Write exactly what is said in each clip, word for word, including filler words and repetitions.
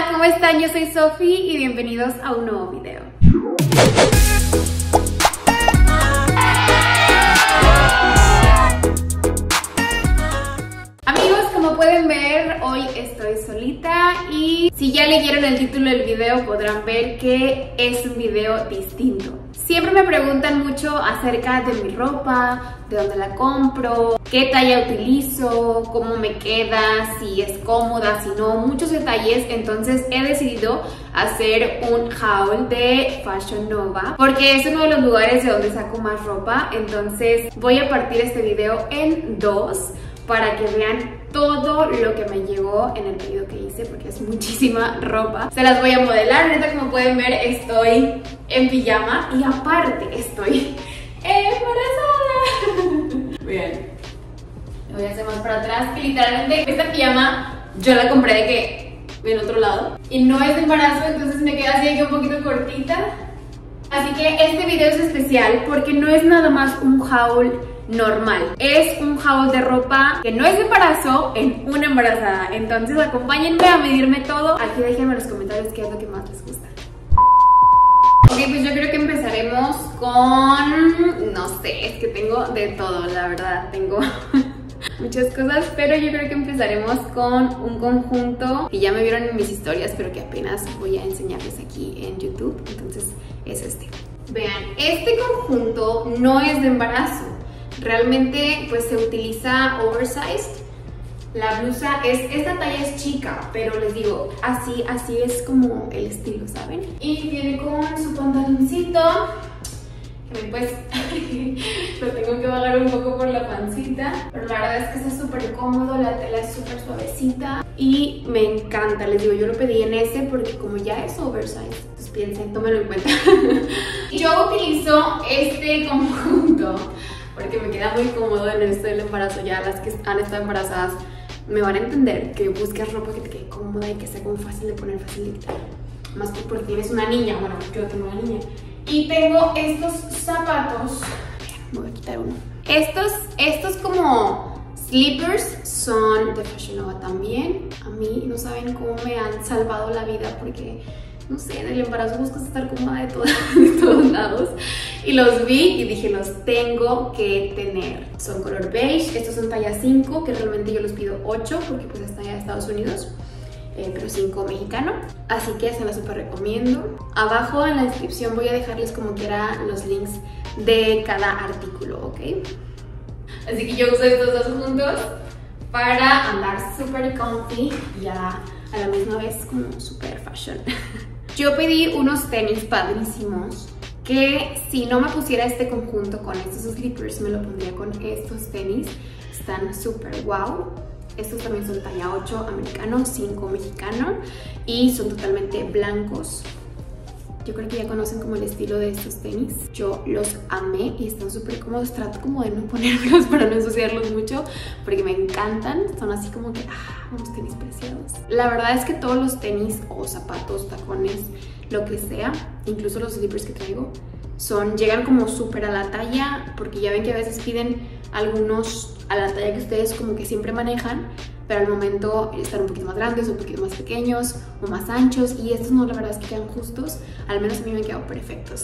¿cómo están? Yo soy Sofi y bienvenidos a un nuevo video. Amigos, como pueden ver, hoy estoy solita y si ya leyeron el título del video podrán ver que es un video distinto. Siempre me preguntan mucho acerca de mi ropa, de dónde la compro, qué talla utilizo, cómo me queda, si es cómoda, si no, muchos detalles. Entonces he decidido hacer un haul de Fashion Nova porque es uno de los lugares de donde saco más ropa. Entonces voy a partir este video en dos para que vean todo lo que me llegó en el pedido que hice, porque es muchísima ropa. Se las voy a modelar. Ahorita, como pueden ver, estoy en pijama y aparte estoy embarazada. Bien, voy a hacer más para atrás, que literalmente esta pijama yo la compré de que en otro lado y no es de embarazo, entonces me queda así que un poquito cortita. Así que este video es especial porque no es nada más un haul normal, es un haul de ropa que no es de embarazo en una embarazada. Entonces acompáñenme a medirme todo. Aquí déjenme en los comentarios qué es lo que más les gusta. Ok, pues yo creo que empezaremos con... no sé, es que tengo de todo, la verdad, tengo muchas cosas, pero yo creo que empezaremos con un conjunto que ya me vieron en mis historias, pero que apenas voy a enseñarles aquí en YouTube. Entonces es este. Vean, este conjunto no es de embarazo. Realmente pues se utiliza oversized. La blusa es, esta talla es chica, pero les digo, así, así es como el estilo, ¿saben? Y viene con su pantaloncito, que pues lo tengo que bajar un poco por la pancita, pero la verdad es que está súper cómodo, la tela es súper suavecita y me encanta. Les digo, yo lo pedí en ese porque como ya es oversized, pues piensen, tómenlo en cuenta. Yo utilizo este conjunto porque me queda muy cómodo en esto del embarazo. Ya las que han estado embarazadas me van a entender que buscas ropa que te quede cómoda y que sea como fácil de poner, fácil de quitar. Más que porque tienes una niña, bueno, yo tengo una niña. Y tengo estos zapatos, voy a quitar uno. Estos, estos como slippers son de Fashion Nova también. A mí no saben cómo me han salvado la vida porque... no sé, en el embarazo buscas estar cómoda de, todo, de todos lados. Y los vi y dije, los tengo que tener. Son color beige, estos son talla cinco, que realmente yo los pido ocho porque pues están allá de Estados Unidos, eh, pero cinco mexicano. Así que se los super recomiendo. Abajo en la descripción voy a dejarles como quiera los links de cada artículo, ¿ok? Así que yo uso estos dos juntos para andar súper comfy y a, a la misma vez como super fashion. Yo pedí unos tenis padrísimos que si no me pusiera este conjunto con estos slippers me lo pondría con estos tenis. Están súper wow. Estos también son talla ocho americano, cinco mexicano y son totalmente blancos. Yo creo que ya conocen como el estilo de estos tenis. Yo los amé y están súper cómodos. Trato como de no ponérmelos para no ensuciarlos mucho porque me encantan. Son así como que, ah, unos tenis preciados. La verdad es que todos los tenis o zapatos, tacones, lo que sea, incluso los slippers que traigo, son, llegan como súper a la talla, porque ya ven que a veces piden algunos a la talla que ustedes como que siempre manejan, pero al momento están un poquito más grandes, un poquito más pequeños o más anchos, y estos no, la verdad es que quedan justos. Al menos a mí me han quedado perfectos.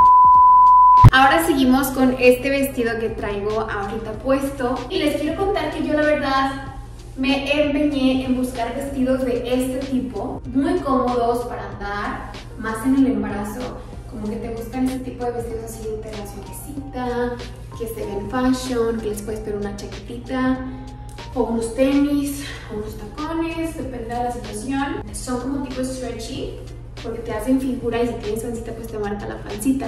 Ahora seguimos con este vestido que traigo ahorita puesto y les quiero contar que yo la verdad me empeñé en buscar vestidos de este tipo, muy cómodos para andar, más en el embarazo. Como que te gustan este tipo de vestidos así de tela suavecita, que se ven fashion, que les puedes poner una chaquetita o unos tenis o unos tacones, depende de la situación. Son como tipo stretchy porque te hacen figura y si tienes pancita pues te marca la pancita.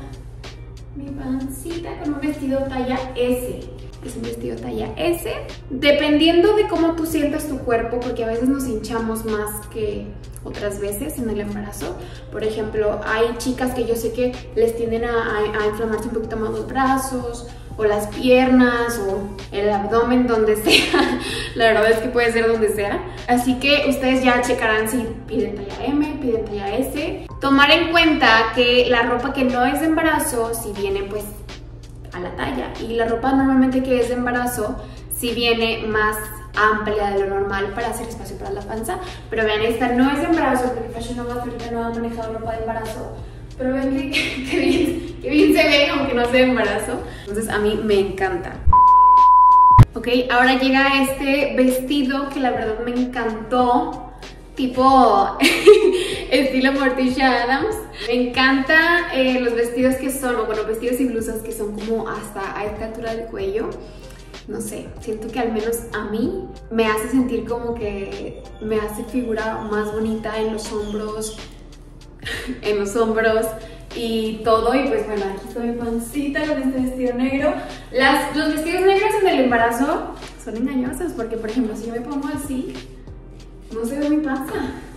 Mi pancita con un vestido talla S. Es un vestido talla S. Dependiendo de cómo tú sientas tu cuerpo, porque a veces nos hinchamos más que otras veces en el embarazo. Por ejemplo, hay chicas que yo sé que les tienden a, a, a inflamarse un poquito más los brazos o las piernas o el abdomen, donde sea. La verdad es que puede ser donde sea. Así que ustedes ya checarán si piden talla M, piden talla S. Tomar en cuenta que la ropa que no es de embarazo, si viene pues a la talla, y la ropa normalmente que es de embarazo, si viene más amplia de lo normal para hacer espacio para la panza. Pero vean, esta no es de embarazo porque Fashion Nova ahorita no ha manejado ropa de embarazo. Pero vean que, que, bien, que bien se ve, aunque no sea de embarazo. Entonces a mí me encanta. Ok, ahora llega este vestido que la verdad me encantó. Tipo estilo Morticia Adams. Me encanta eh, los vestidos que son, o bueno, vestidos y blusas que son como hasta a esta altura del cuello. No sé, siento que al menos a mí me hace sentir como que me hace figura más bonita en los hombros, en los hombros y todo. Y pues bueno, aquí está mi pancita con este vestido negro. Las, los vestidos negros en el embarazo son engañosos porque, por ejemplo, si yo me pongo así, no se ve mi panza.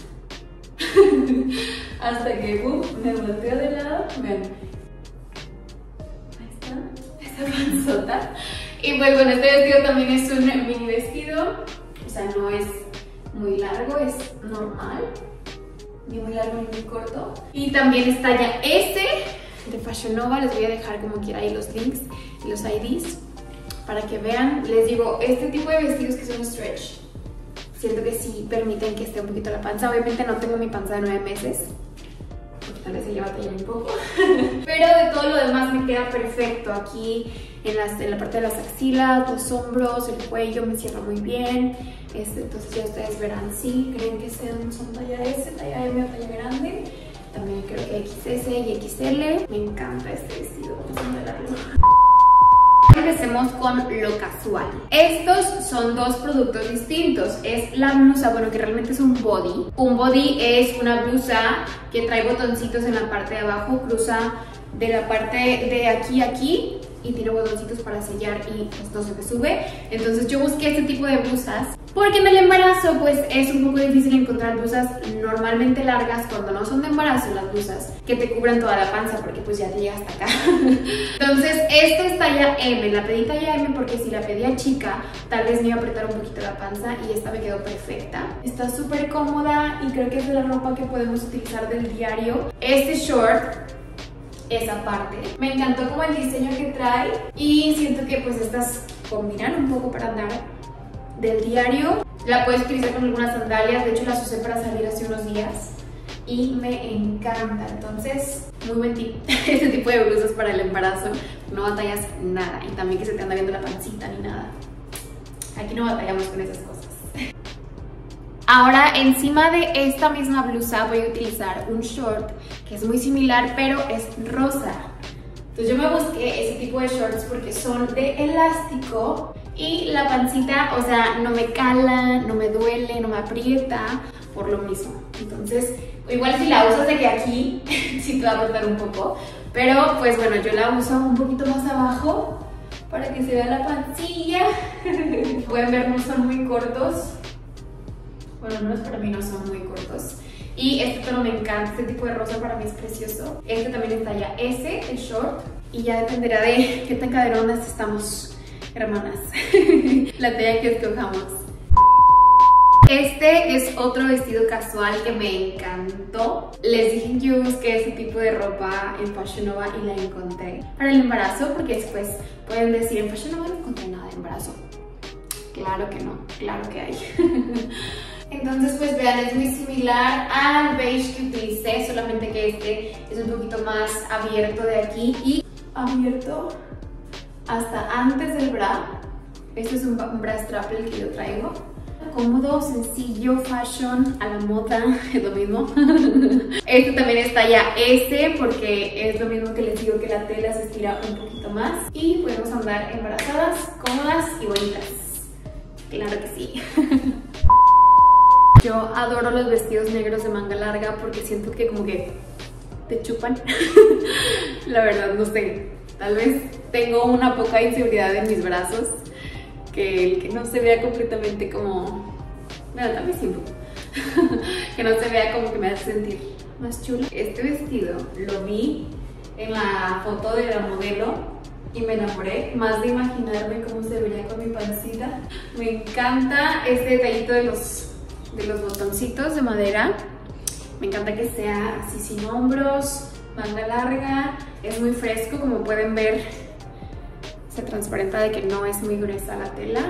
Hasta que boom, me volteo de lado. Vean. Ahí está, esta panzota. Y pues bueno, este vestido también es un mini vestido. O sea, no es muy largo, es normal. Ni muy largo ni muy corto. Y también es talla S de Fashion Nova. Les voy a dejar como quiera ahí los links y los I Ds para que vean. Les digo, este tipo de vestidos que son stretch, siento que sí permiten que esté un poquito la panza. Obviamente no tengo mi panza de nueve meses, porque tal vez se lleva a tallar un poco. Pero de todo lo demás me queda perfecto. Aquí en, las, en la parte de las axilas, los hombros, el cuello me cierra muy bien. Este, entonces ya ustedes verán si creen que sean, son talla S, talla M o talla grande. También creo que X S y X L. Me encanta este vestido. Vamos a modelarlo. Empecemos con lo casual. Estos son dos productos distintos. Es la blusa, bueno, que realmente es un body. Un body es una blusa que trae botoncitos en la parte de abajo, cruza de la parte de aquí a aquí y tiene botoncitos para sellar y pues no se me sube. Entonces yo busqué este tipo de blusas porque en el embarazo pues es un poco difícil encontrar blusas normalmente largas cuando no son de embarazo, las blusas que te cubran toda la panza porque pues ya te llega hasta acá. Entonces esta es talla M, la pedí talla M porque si la pedía chica tal vez me iba a apretar un poquito la panza y esta me quedó perfecta. Está súper cómoda y creo que es de la ropa que podemos utilizar del diario. Este short, esa parte, me encantó como el diseño que trae y siento que pues estas combinan un poco para andar del diario. La puedes utilizar con algunas sandalias, de hecho las usé para salir hace unos días y me encanta. Entonces, muy buen tip, este tipo de blusas para el embarazo, no batallas nada y también que se te anda viendo la pancita ni nada. Aquí no batallamos con esas cosas. Ahora encima de esta misma blusa voy a utilizar un short que es muy similar pero es rosa. Entonces yo me busqué ese tipo de shorts porque son de elástico y la pancita, o sea, no me cala, no me duele, no me aprieta por lo mismo. Entonces igual si la usas de que aquí sí te va a apretar un poco, pero pues bueno, yo la uso un poquito más abajo para que se vea la pancilla. Pueden ver, no son muy cortos. Bueno, al menos para mí no son muy cortos. Y este tono me encanta, este tipo de rosa para mí es precioso. Este también es talla S, el short. Y ya dependerá de qué tan caderonas estamos, hermanas. La talla que escojamos. Este es otro vestido casual que me encantó. Les dije que yo busqué ese tipo de ropa en Fashion Nova y la encontré para el embarazo, porque después pueden decir, en Fashion Nova no encontré nada de embarazo. Claro que no, claro que hay. Entonces pues vean, es muy similar al beige que utilicé, solamente que este es un poquito más abierto de aquí y abierto hasta antes del bra. Este es un, un bra strap el que yo traigo. Cómodo, sencillo, fashion, a la moda, es lo mismo. Este también es talla S porque es lo mismo que les digo, que la tela se estira un poquito más y podemos andar embarazadas, cómodas y bonitas. Claro que sí. Yo adoro los vestidos negros de manga larga porque siento que como que te chupan. La verdad, no sé, tal vez tengo una poca inseguridad en mis brazos, que el que no se vea completamente como... Bueno, tal vez sí, que no se vea como que me hace sentir más chula. Este vestido lo vi en la foto de la modelo y me enamoré más de imaginarme cómo se veía con mi pancita. Me encanta este detallito de los, de los botoncitos de madera. Me encanta que sea así sin hombros, manga larga. Es muy fresco, como pueden ver. Se transparenta de que no es muy gruesa la tela.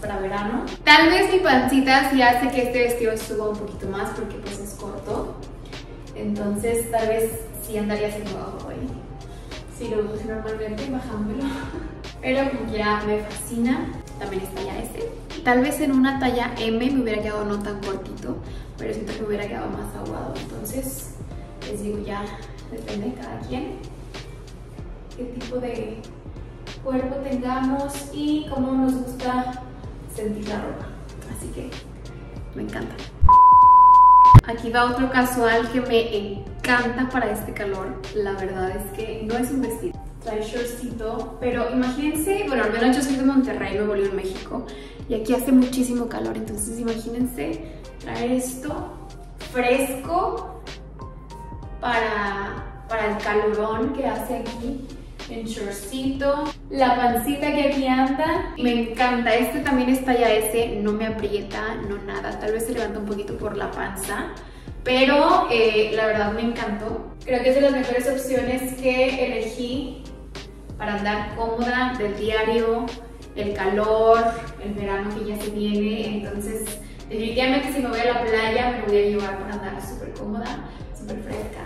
para verano. Tal vez mi pancita sí hace que este vestido suba un poquito más porque pues es corto. Entonces tal vez sí andaría haciendo abajo ahí. Sí lo uso normalmente, bajándolo. Pero como quiera me fascina. También es talla S. Tal vez en una talla M me hubiera quedado no tan cortito, pero siento que me hubiera quedado más aguado. Entonces les digo, ya depende de cada quien qué tipo de cuerpo tengamos y cómo nos gusta sentir la ropa. Así que me encanta. Aquí va otro casual que me encanta para este calor. La verdad es que no es un vestido, trae shortcito, pero imagínense, bueno, al menos yo soy de Monterrey, Nuevo León, México, y aquí hace muchísimo calor, entonces imagínense traer esto fresco para, para el calorón que hace aquí, en shortcito, la pancita que aquí anda, me encanta. Este también es talla S, no me aprieta, no nada, tal vez se levanta un poquito por la panza, pero eh, la verdad me encantó. Creo que es de las mejores opciones que elegí para andar cómoda del diario, el calor, el verano que ya se viene. Entonces definitivamente si me voy a la playa me lo voy a llevar para andar súper cómoda, súper fresca.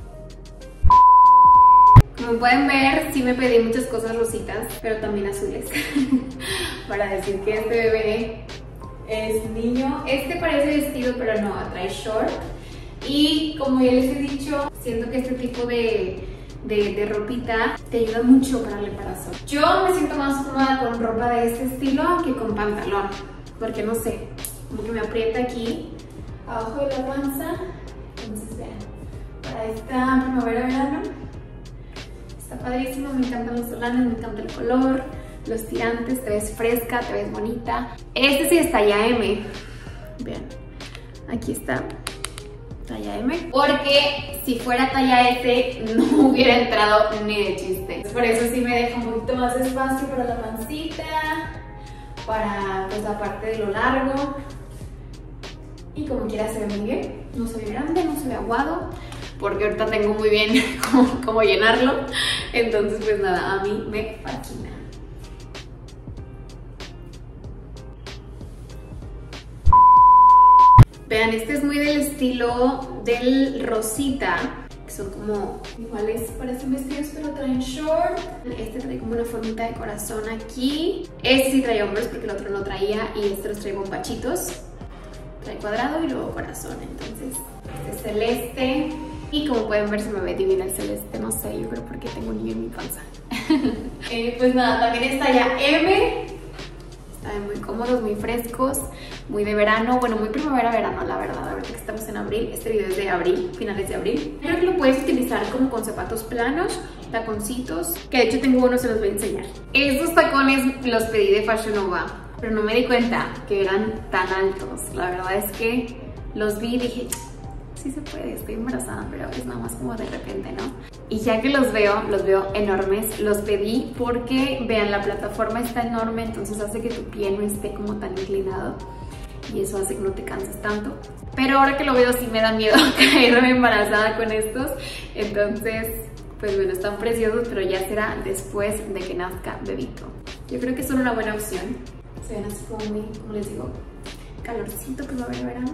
Como pueden ver, sí me pedí muchas cosas rositas, pero también azules, para decir que este bebé es niño. Este parece vestido, pero no, trae short. Y como ya les he dicho, siento que este tipo de, de, de ropita te ayuda mucho para el embarazo. Yo me siento más cómoda con ropa de este estilo que con pantalón, porque no sé, como que me aprieta aquí, abajo de la panza. Entonces vean, para esta primavera-verano está padrísimo, me encantan los solanes, me encanta el color, los tirantes, te ves fresca, te ves bonita. Este sí es talla M, vean, aquí está, talla M, porque si fuera talla S no hubiera entrado ni de chiste. Por eso sí me deja un poquito más de espacio para la pancita, para pues la parte de lo largo. Y como quiera se ve muy bien, no se ve grande, no se ve aguado, porque ahorita tengo muy bien cómo, cómo llenarlo. Entonces pues nada, a mí me fascina. Vean, este es muy del estilo del rosita, que son como iguales, parecen vestidos pero traen short. Este trae como una formita de corazón aquí. Este sí trae hombros porque el otro no traía, y este los trae bombachitos. Trae cuadrado y luego corazón. Entonces este es celeste, y como pueden ver se me ve divina el celeste, no sé, yo creo porque tengo un niño en mi panza. eh, pues nada, también es talla M. Están muy cómodos, muy frescos, muy de verano, bueno, muy primavera-verano, la verdad. Ahorita que estamos en abril, este video es de abril, finales de abril. Creo que lo puedes utilizar como con zapatos planos, taconcitos, que de hecho tengo uno, se los voy a enseñar. Estos tacones los pedí de Fashion Nova, pero no me di cuenta que eran tan altos. La verdad es que los vi y dije, sí se puede, estoy embarazada, pero es nada más como de repente, ¿no? Y ya que los veo, los veo enormes. Los pedí porque, vean, la plataforma está enorme, entonces hace que tu pie no esté como tan inclinado, y eso hace que no te canses tanto. Pero ahora que lo veo sí me da miedo caerme embarazada con estos. Entonces, pues bueno, están preciosos, pero ya será después de que nazca bebito. Yo creo que son una buena opción. Se ven así como muy, como les digo, calorcito, primavera-verano.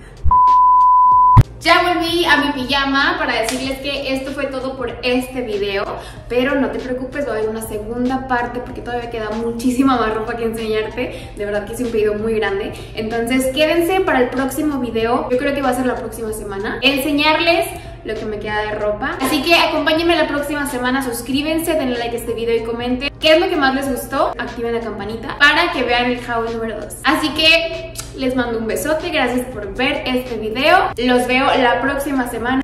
Ya volví a mi pijama para decirles que esto fue todo por este video, pero no te preocupes, va a haber una segunda parte porque todavía queda muchísima más ropa que enseñarte. De verdad que hice un pedido muy grande, entonces quédense para el próximo video. Yo creo que va a ser la próxima semana, enseñarles lo que me queda de ropa. Así que acompáñenme la próxima semana, suscríbanse, denle like a este video y comenten qué es lo que más les gustó. Activen la campanita para que vean el haul número dos. Así que les mando un besote, gracias por ver este video. Los veo la próxima semana.